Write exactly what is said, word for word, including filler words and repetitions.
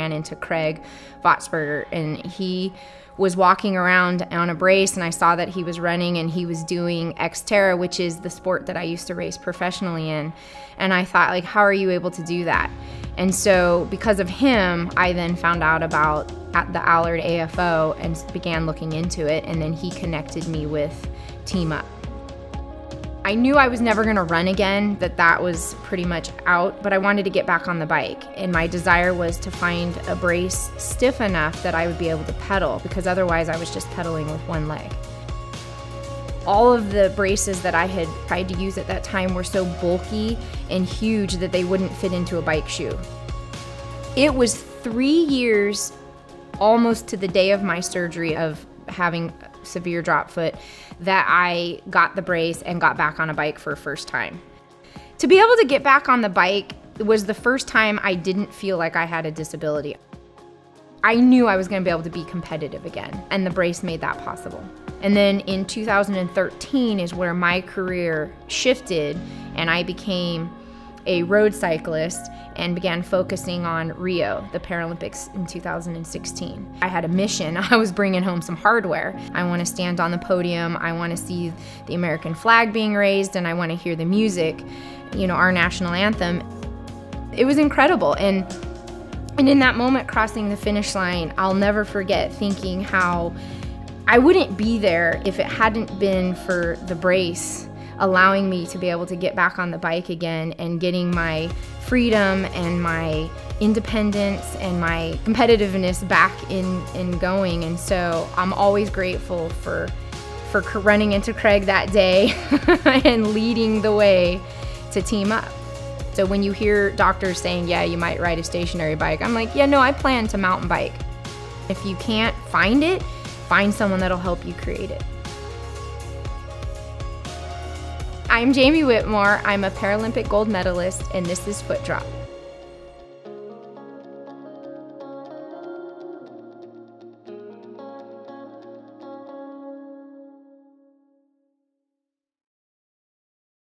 ran into Craig Votsberger, and he was walking around on a brace, and I saw that he was running and he was doing Xterra, which is the sport that I used to race professionally in. And I thought, like, how are you able to do that? And so because of him, I then found out about at the Allard A F O and began looking into it, and then he connected me with Team Up. I knew I was never gonna run again, that that was pretty much out, but I wanted to get back on the bike. And my desire was to find a brace stiff enough that I would be able to pedal, because otherwise I was just pedaling with one leg. All of the braces that I had tried to use at that time were so bulky and huge that they wouldn't fit into a bike shoe. It was three years, almost to the day of my surgery of having severe drop foot, that I got the brace and got back on a bike for a first time. To be able to get back on the bike was the first time I didn't feel like I had a disability. I knew I was gonna be able to be competitive again, and the brace made that possible. And then in two thousand thirteen is where my career shifted, and I became a road cyclist and began focusing on Rio, the Paralympics in two thousand sixteen. I had a mission. I was bringing home some hardware. I want to stand on the podium. I want to see the American flag being raised, and I want to hear the music, you know, our national anthem. It was incredible. And, and in that moment, crossing the finish line, I'll never forget thinking how I wouldn't be there if it hadn't been for the brace allowing me to be able to get back on the bike again and getting my freedom and my independence and my competitiveness back in, in going. And so I'm always grateful for, for running into Craig that day and leading the way to Team Up. So when you hear doctors saying, yeah, you might ride a stationary bike, I'm like, yeah, no, I plan to mountain bike. If you can't find it, find someone that'll help you create it. I'm Jamie Whitmore. I'm a Paralympic gold medalist, and this is Foot Drop.